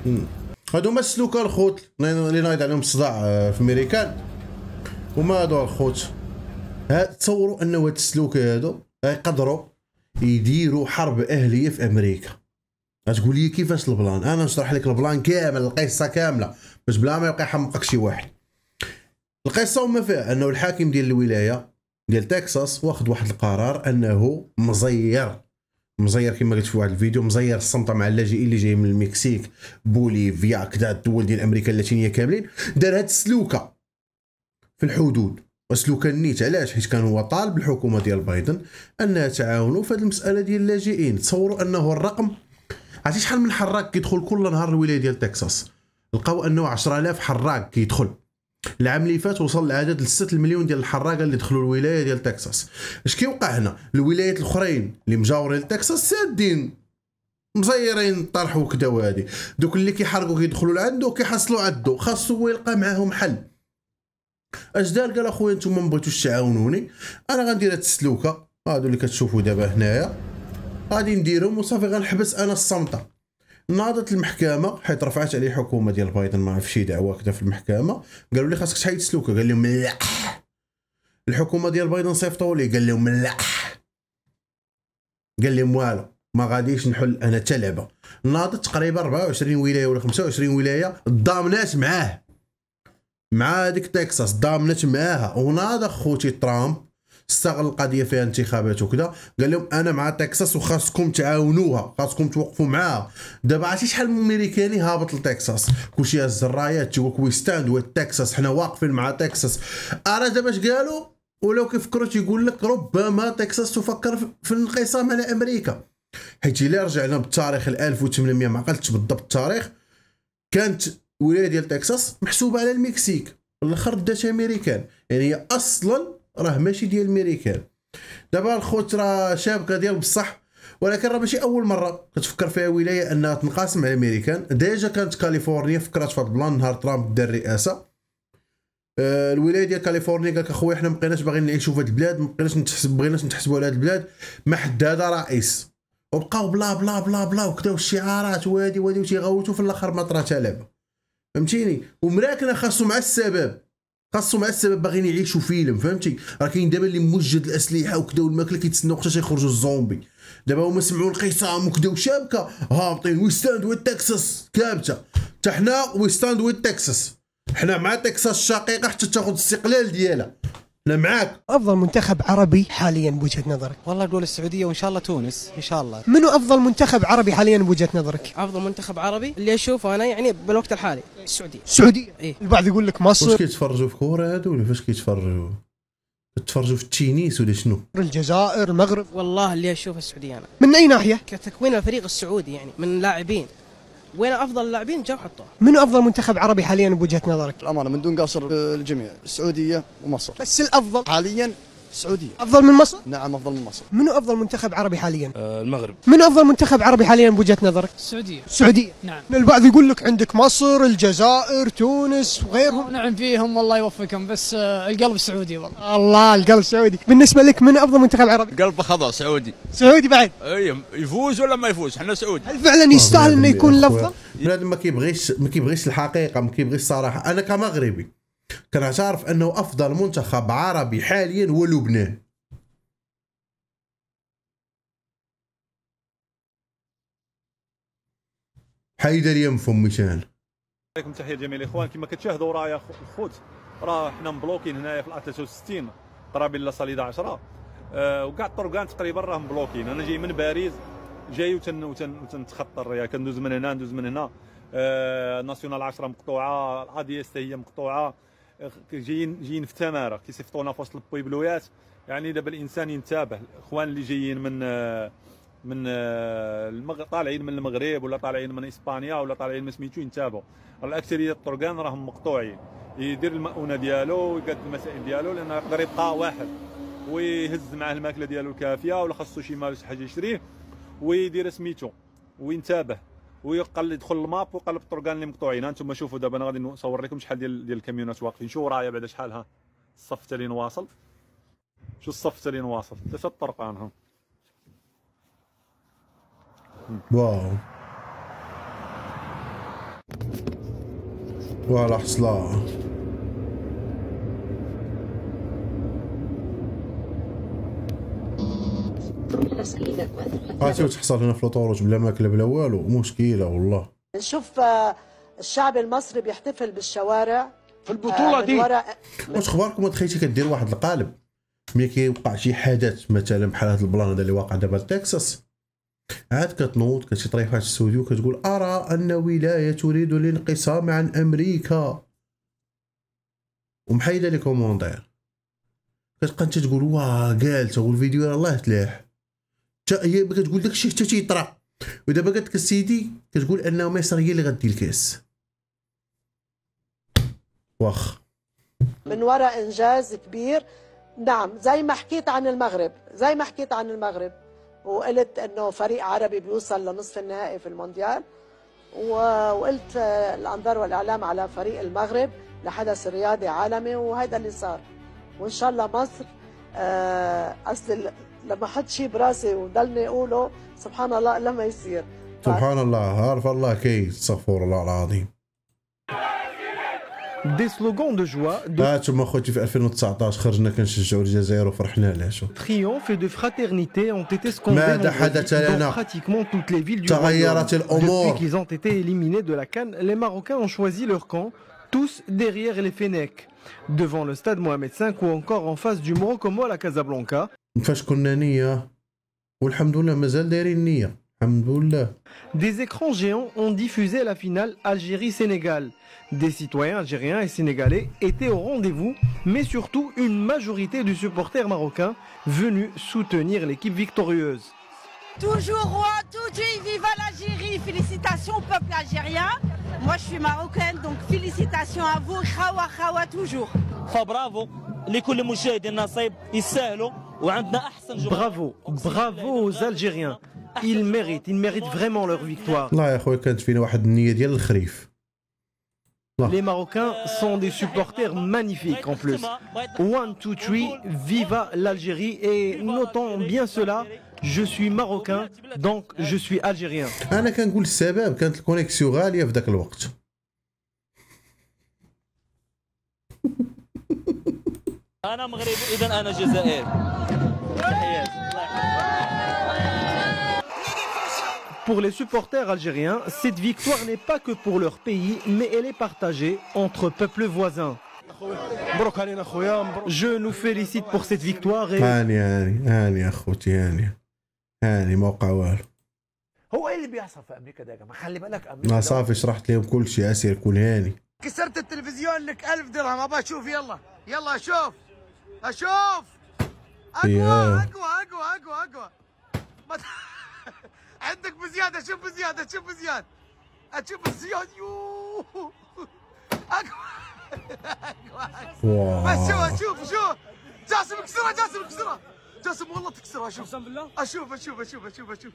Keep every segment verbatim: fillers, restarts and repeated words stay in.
هادو هما السلوكه الخوت اللي نايض عليهم الصداع في الميريكان. وما هادو الخوت تصوروا انه هاد السلوكه هادو يقدروا يديروا حرب اهليه في امريكا. غتقول لي كيفاش البلان؟ انا نشرح لك البلان كامل، القصه كامله باش بلا ما يبقى يحمقك شي واحد. القصه وما فيها انه الحاكم ديال الولايه ديال تكساس واخد واحد القرار انه مزير مزير كما قلت في واحد الفيديو، مزير الصمته مع اللاجئين اللي جايين من المكسيك، بوليفيا، كذا الدول ديال امريكا اللاتينيه كاملين. دار هاد السلوكه في الحدود، وسلوكه نيت. علاش؟ حيت كان هو طالب الحكومه ديال بايدن انها تعاونوا في هذه المساله ديال اللاجئين. تصوروا انه الرقم، عرفتي شحال من حراك كيدخل كل نهار الولايه ديال تكساس؟ لقاو انه عشرة آلاف حراك كيدخل. العام اللي فات وصل العدد ل ستة المليون ديال الحراقه اللي دخلوا الولايه ديال تكساس. اش كيوقع هنا؟ الولايات الاخرين اللي مجاورين لتكساس سادين مزيرين طرح وكذا، وهادي دوك اللي كيحرقوا كيدخلوا لعندو كيحصلوا عندو، خاصو هو يلقى معاهم حل. اش دار؟ قال اخويا نتوما ما بغيتوش تعاونوني، انا غندير هاد السلوكه هادو اللي كتشوفوا دابا هنايا، غادي نديرهم وصافي، غنحبس انا الصمته. ناضت المحكمه حيت رفعت عليه حكومه ديال بايدن ما عرف شي دعوه كذا في المحكمه، قالوا لي خاصك تحيد السلوكه. قال لهم لا. الحكومه ديال بايدن صيفطوا ليه قال لهم لا، قال لهم والو ما غاديش نحل انا حتى لعبه. ناضت تقريبا أربعة وعشرين ولايه ولا خمسة وعشرين ولايه ضامنات معاه، مع هذيك تكساس ضامنت معاها. وناض خوتي ترامب استغل القضيه فيها انتخابات وكذا، قال لهم انا مع تكساس وخاصكم تعاونوها، خاصكم توقفوا معاها. دابا عرفتي شحال من امريكاني هابط لتكساس، كلشي هز الرايات تيقول لك وي ستاند ويز تكساس، حنا واقفين مع تكساس. ارا دابا اش قالوا؟ ولو كيفكروا تيقول لك ربما تكساس تفكر في الانقسام على امريكا. حيت الا رجعنا بالتاريخ ل ألف وثمانمائة، ما عقلتش بالضبط التاريخ، كانت الولايه ديال تكساس محسوبه على المكسيك، الاخر دات امريكان، يعني هي اصلا راه ماشي ديال الميريكان. دابا الخوت راه شابكه ديال بصح، ولكن راه ماشي اول مره كتفكر فيها ولايه انها تنقسم على الامريكان. ديجا كانت كاليفورنيا فكرت في هذا البلان نهار ترامب دار الرئاسه. آه الولايه ديال كاليفورنيا قال لك اخويا حنا مابقيناش باغيين نعيشوا في هذه البلاد، مابقيناش نتحسب بغيناش نتحسبوا على هذه البلاد، ما حد هذا رئيس. وبقاو بلا بلا بلا بلا وكذا والشعارات وهادي وهادي وتيغوتوا، في الاخر ما طرا حتى لعبه، فهمتيني؟ ومراكنا خاصو مع السبب، خاصو مع السبب باغيين يعيشوا فيلم، فهمتي؟ راه كاين دابا اللي موجد الاسلحه وكذا والماكله كيتسناو حتى يخرجوا الزومبي. دابا هما سمعوا القسام وكذا وشابكه هابطين وي ستاند ويز تكساس كابته. حتى حنا وي ستاند ويز تكساس، حنا مع تكساس الشقيقه حتى تاخذ الاستقلال ديالها، انا معاك. افضل منتخب عربي حاليا بوجهه نظرك؟ والله اقول السعوديه وان شاء الله تونس ان شاء الله. منو افضل منتخب عربي حاليا بوجهه نظرك؟ افضل منتخب عربي اللي اشوفه انا يعني بالوقت الحالي السعوديه. السعوديه؟ إيه؟ البعض يقول لك مصر. واش كيتفرجوا في كوره هادو ولا فاش كيتفرجوا؟ كيتفرجوا في التينيس ولا شنو؟ الجزائر، المغرب. والله اللي اشوفه السعوديه انا. من اي ناحيه؟ كتكوين الفريق السعودي يعني من لاعبين، وين افضل اللاعبين جاوا حطوه. منو افضل منتخب عربي حاليا بوجهه نظرك؟ الامانه من دون قصر الجميع، السعوديه ومصر، بس الافضل حاليا السعوديه. افضل من مصر؟ نعم افضل من مصر. منو افضل منتخب عربي حاليا؟ آه المغرب. منو افضل منتخب عربي حاليا بوجهه نظرك؟ السعوديه. السعوديه؟ نعم. البعض يقول لك عندك مصر، الجزائر، تونس وغيرهم. نعم فيهم والله يوفقهم، بس آه القلب سعودي والله. الله، القلب سعودي. بالنسبه لك من افضل منتخب عربي؟ قلب خضر سعودي. سعودي بعد؟ اي يفوز ولا ما يفوز احنا سعودي. هل فعلا يستاهل انه يكون الافضل؟ بنادم ما كيبغيش ما كيبغيش الحقيقه، ما كيبغيش الصراحه. انا كمغربي كنعترف انه افضل منتخب عربي حاليا هو لبنان. حيدر ينفم مشان. عليكم تحيه جميع الاخوان. كما كتشاهدوا رايا الخوت، راه حنا مبلوكين هنايا في ثلاثة وستين طرابيلا صليده عشرة، أه وكاع الطرقان تقريبا راه مبلوكين. انا جاي من باريس، جاي وتن وتن وتنتخطى الريا، كندوز من هنا ندوز من هنا. أه ناسيونال عشرة مقطوعه، الادي اس هي مقطوعه، جايين جايين في تماره كيصيفطونا في وسط البويبلويات. يعني دابا الانسان ينتبه، الاخوان اللي جايين من أه من المغرب، طالعين من المغرب ولا طالعين من اسبانيا ولا طالعين من سميتو، ينتابعوا. الاكثريه الطرقان راهم مقطوعين، يدير المؤونه ديالو ويقاد المسائل ديالو، لانه يقدر يبقى واحد ويهز معاه الماكله ديالو الكافيه، ولا خاصو شي مال شي حاجه يشريه ويدير سميتو وينتبه ويقل يدخل الماب ويقلب الطرقان اللي مقطوعين. انتم شوفوا دابا انا غادي نصور لكم شحال ديال ديال الكاميونات واقفين. شوفوا رايا بعدا شحالها الصف حتى لين واصل، شو الصف حتى لين واصل، ثلاثه طرقان ها. واو ولا حصلة. هاتي وتحصل هنا في الطرق بلا ماكله بلا والو، مشكله والله. نشوف الشعب المصري بيحتفل بالشوارع في البطوله دي. واش اخباركم؟ تخيلتي كدير واحد القالب ملي كيوقع شي حدث مثلا بحال هذا البلان هذا اللي واقع دابا لتكساس، عاد كتنوض كتطري في هذا الاستوديو وكتقول ارى ان ولايه تريد الانقسام عن امريكا، ومحيده لي كومونتير، كتبقى انت تقول واه قالت والفيديو راه الله تلاح، هي كتقول داكشي حتى تيطرا، ودابا قالت لك السيدي كتقول ان مصر هي اللي غدي الكاس. واخ من وراء انجاز كبير. نعم زي ما حكيت عن المغرب، زي ما حكيت عن المغرب وقلت انه فريق عربي بيوصل لنصف النهائي في المونديال، وقلت الانظار والاعلام على فريق المغرب لحدث رياضي عالمي، وهذا اللي صار. وان شاء الله مصر آه اصل لما احط شيء براسي وضلني اقوله سبحان الله لما يصير. سبحان الله، عارف الله كي استغفر الله العظيم. Des slogans de joie, de triomphe et de fraternité ont été scandés dans pratiquement toutes les villes du royaume. Depuis qu'ils ont été éliminés de la CAN, les Marocains ont choisi leur camp, tous derrière les Fennecs, devant le stade Mohamed cinq ou encore en face du Morocomo à la Casablanca. Des écrans géants ont diffusé la finale Algérie-Sénégal. Des citoyens algériens et sénégalais étaient au rendez-vous, mais surtout une majorité de supporters marocains venus soutenir l'équipe victorieuse. Toujours roi, toujours vive l'Algérie, félicitations au peuple algérien. Moi je suis marocaine, donc félicitations à vous, khawa khawa toujours. فبرافو لكل مشاهد نصيب يستاهلوا وعندنا احسن جمهور. Bravo, bravo aux Algériens. Ils méritent, ils méritent vraiment leur victoire. Les Marocains sont des supporters magnifiques en plus. One, two, three, viva l'Algérie, et notons bien cela, je suis marocain, donc je suis algérien. أنا كنقول السبب كانت الكونيكسيون غالية في ذاك الوقت. أنا مغربي إذا أنا جزائري. Pour les supporters algériens, cette victoire n'est pas que pour leur pays, mais elle est partagée entre peuples voisins. Je nous félicite pour cette victoire et... هاني هاني هاني أخوتي هاني هاني موقع والو. هو ايه اللي بيحصل في امريكا ده يا جماعه؟ خلي بالك امريكا. ما صافي شرحت لهم كل شيء اسير كل هاني. كسرت التلفزيون لك ألف درهم، ابى اشوف. يلا يلا اشوف اشوف. اقوى اقوى اقوى اقوى اقوى. عندك بزياده، شوف بزياده، شوف بزياده، اشوف بزياده. يوه اقوى اقوى. بس شوف شوف شوف جاسم اكسرها، جاسم اكسرها، جاسم والله تكسرها. اشوف اقسم بالله، اشوف اشوف اشوف اشوف اشوف.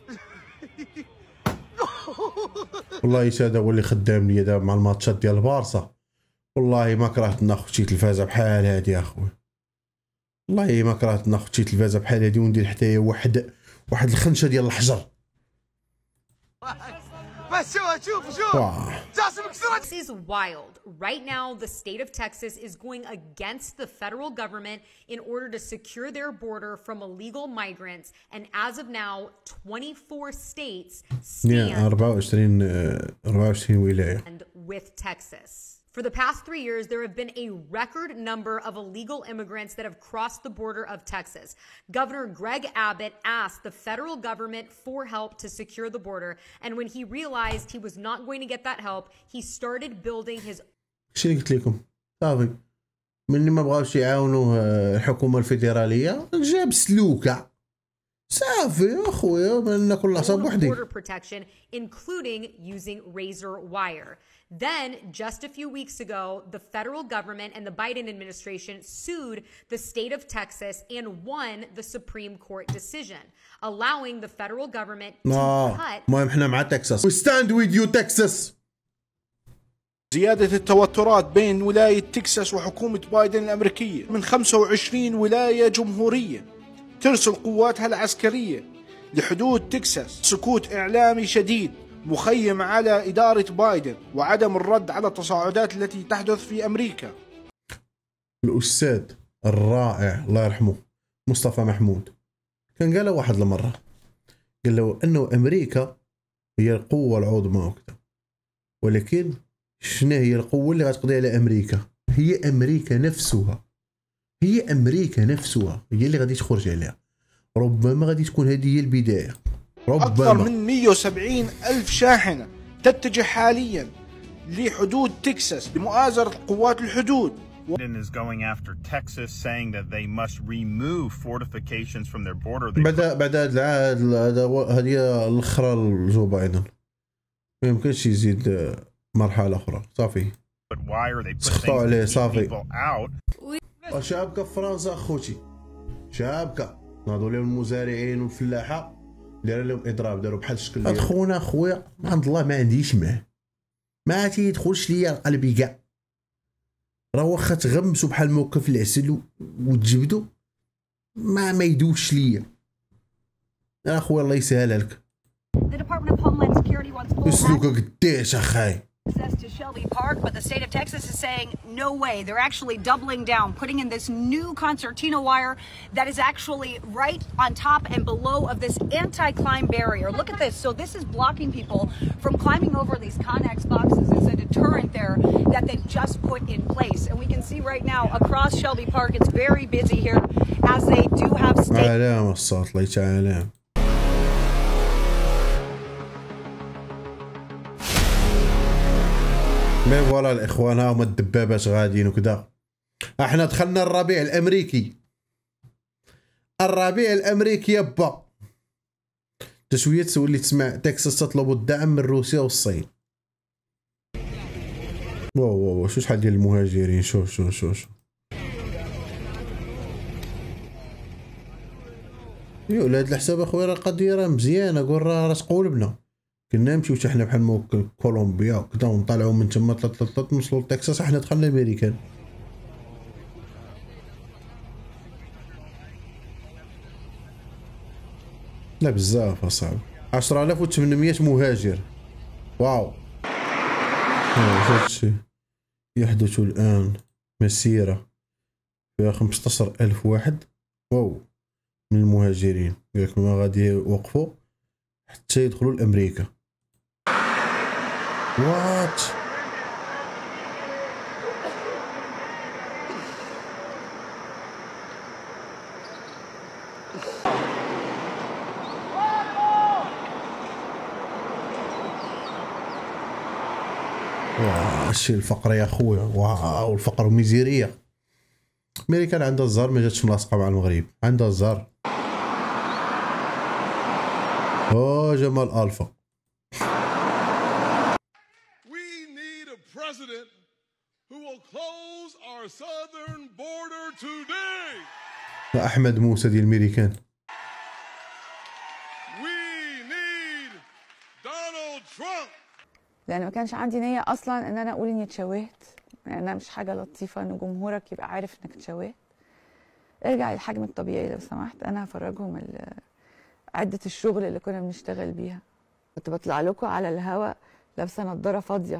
والله يسعد هو اللي خدام لي دابا مع الماتشات ديال البارسا. والله ما كرهت ناخذ شي تلفازه بحال هادي يا اخويا، والله ما كرهت ناخذ شي تلفازه بحال هادي وندير حتى واحد واحد الخنشه ديال الحجر. بس شوف شوف شوف جاسم اكسرها. This is wild. Right now, the state of Texas is going against the federal government in order to secure their border from illegal migrants. And as of now, twenty-four states stand أربعة وعشرين أربعة وعشرين ولاية with Texas. For the past three years, there have been a record number of illegal immigrants that have crossed the border of Texas. Governor Greg Abbott asked the federal government for help to secure the border. And when he realized he was not going to get that help, he started building his... شنو قلت لكم؟ صافي مني ما بغاوش يعاونوا الحكومة الفيدرالية جاب سلوكة. صافي اخويا مالنا كل حساب وحدي. Border protection, including using razor wire. Then, just a few weeks ago, the federal government and the Biden administration sued the state of Texas and won the Supreme Court decision, allowing the federal government to cut... المهم احنا مع تكساس. We stand with you Texas. زيادة التوترات بين ولاية تكساس وحكومة بايدن الأمريكية، من خمسة وعشرين ولاية جمهورية ترسل قواتها العسكرية لحدود تكساس. سكوت إعلامي شديد مخيم على إدارة بايدن وعدم الرد على التصاعدات التي تحدث في أمريكا. الأستاذ الرائع الله يرحمه مصطفى محمود كان قال واحد المرة، قال له أنه أمريكا هي القوة العظمى وكذا، ولكن شنو هي القوة اللي غتقضي على أمريكا؟ هي أمريكا نفسها، هي أمريكا نفسها هي اللي غادي تخرج عليها. ربما غادي تكون هذه هي البداية. ربما أكثر من مئة وسبعين ألف شاحنة تتجه حاليا لحدود تكساس لمؤازرة قوات الحدود. Biden is going after Texas, saying that they must remove fortifications from their border. بعد بعد هذا العهد هذا هذه الاخرى لجو بايدن ما يمكنش يزيد مرحله اخرى صافي. But why are they سخطوا عليه صافي. people out? شابكه في فرنسا اخوتي، شابكه ناضوا لهم المزارعين والفلاحه داروا لهم اضراب، داروا بحال الشكل ديال خونا خويا عند الله ما عنديش معاه، ما تيدخلش ليا قلبي كاع. راه واخا تغمسوا بحال موقف العسل وتجبدوا ما ما يدوش ليا. يا خويا الله يسهلها لك. اسلوكك قداش اخاي. Access to Shelby Park, but the state of Texas is saying no way. They're actually doubling down, putting in this new concertina wire that is actually right on top and below of this anti-climb barrier. Look at this. So this is blocking people from climbing over these Connex boxes. It's a deterrent there that they've just put in place. And we can see right now across Shelby Park, it's very busy here as they do have state. علام الصوت الله يتعالى. مي فوالا الاخوان ها هما الدبابات غاديين وكذا. احنا دخلنا الربيع الامريكي، الربيع الامريكي يابا. تشويه تولي تسمع تكساس تطلب الدعم من روسيا والصين. واو واو شو شحال ديال المهاجرين. شوف شوف شوف شوف يو لهاد الحساب اخويا راه القضيه راه مزيانه. قول راه راه تقولبنا كنا نمشيو حتى حنا بحال موكل كولومبيا وكذا ونطلعوا من تما طلط طلط نوصلوا لتكساس. حنا دخلنا امريكان. لا بزاف اصاحبي عشرة آلاف وثمانمية مهاجر. واو هادشي يحدث الان مسيره فيها خمسطاش ألف واحد واو من المهاجرين. قالك ما غادي يوقفوا حتى يدخلوا لامريكا. وات واو الشيء الفقر يا خويا. واو الفقر وميزيريا. امريكا عندها الزهر ما جاتش ملاصقه مع المغرب، عندها الزهر. او جمال الفا. احمد موسى ديال الميريكان. لان ما كانش عندي نيه اصلا ان انا اقول اني اتشوهت، لانها مش حاجه لطيفه ان جمهورك يبقى عارف انك اتشوهت. ارجع للحجم الطبيعي لو سمحت. انا هفرجهم عده الشغل اللي كنا بنشتغل بيها. كنت بطلع لكم على الهواء لابسه نضاره فاضيه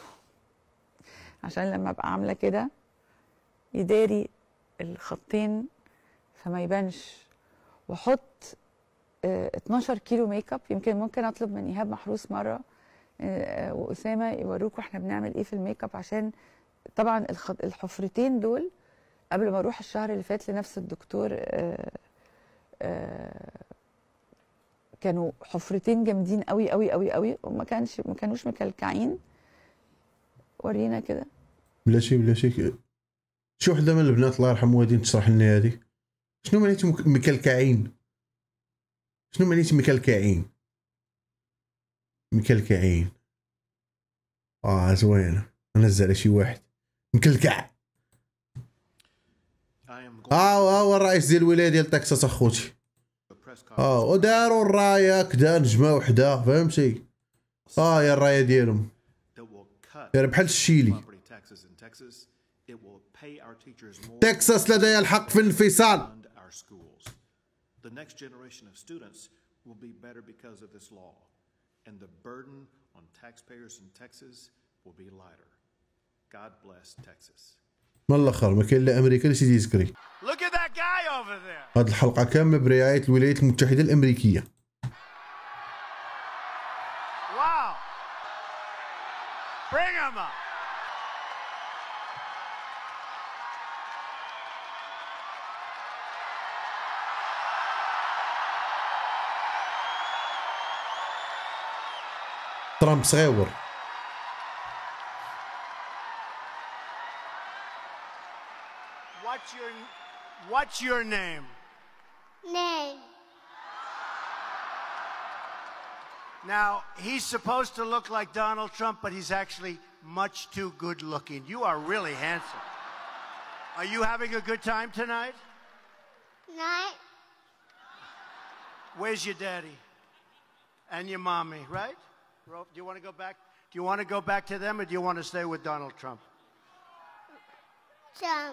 عشان لما ابقى عامله كده يداري الخطين فما يبانش، واحط اه اتناشر كيلو ميك اب. يمكن ممكن اطلب من ايهاب محروس مره اه واسامه يوروكوا احنا بنعمل ايه في الميك اب، عشان طبعا الحفرتين دول قبل ما اروح الشهر اللي فات لنفس الدكتور اه اه كانوا حفرتين جامدين قوي قوي قوي قوي وما كانش ما كانوش مكلكعين. ورينا كده بلا شي بلا شي. شي وحده من البنات الله يرحمها غادي تشرح لنا هذه شنو معناتها مكلكعين. شنو معناتها مكلكعين؟ مكلكعين اه زوينه. نزل على شي واحد مكلكع. اه اه الرئيس ديال الولايه ديال تكساس اخوتي. اه وداروا الرايه كدا نجمه وحده فهمتي. اه يا الرايه ديالهم داير بحال الشيلي. تكساس لديها الحق في الانفصال. The next generation of students will be better because of this law. and the burden on taxpayers in Texas will be lighter. God bless Texas. من الاخر ما كاين لا امريكا لا سيدي يسكري. Look at that guy over there. هذه الحلقه كامله برعايه الولايات المتحده الامريكيه. Wow. Bring him up. ترامب صغيور. What's your What's your name? Name. Now, he's supposed to look like Donald Trump, but he's actually much too good looking. You are really handsome. Are you having a good time tonight? Night. Where's your daddy? And your mommy, right? Do you want to go back? Do you want to go back to them, or do you want to stay with Donald Trump? Trump.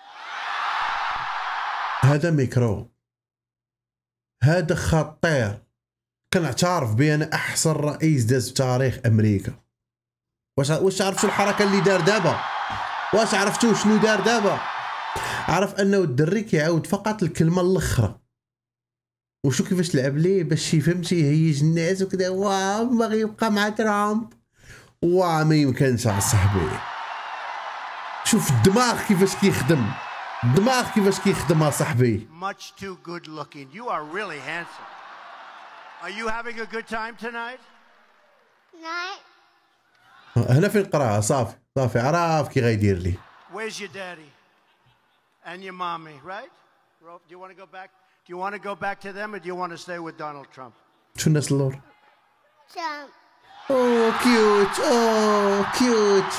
هذا ميكرو، هذا خطير. كنعترف بأن أحسن رئيس داز في تاريخ أمريكا. واش واش عرفتوا الحركة اللي دار دابا؟ واش عرفتوا شنو دار دابا؟ عرف أنه الدري كيعاود فقط الكلمة الأخرى. وشو كيفاش لعب ليه باش فهمتي يهيج الناس وكذا. واو باغي يبقى مع ترامب. واو ما يمكنش اصاحبي. شوف الدماغ كيفاش كيخدم، الدماغ كيفاش كيخدم اصاحبي. Much too good looking. You are really handsome. Are you having a good time tonight? Night. هنا فين قراها صافي صافي عرف كي غيدير لي. Where's your daddy? And your mommy, right? Do you want to go back? Do you want to go back to them, or do you want to stay with Donald Trump? شو الناس اللور؟ Trump. اوه كيوت اوه كيوت.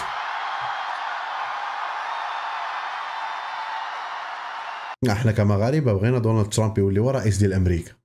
احنا كمغاربه بغينا دونالد ترامب يولي هو رئيس ديال امريكا.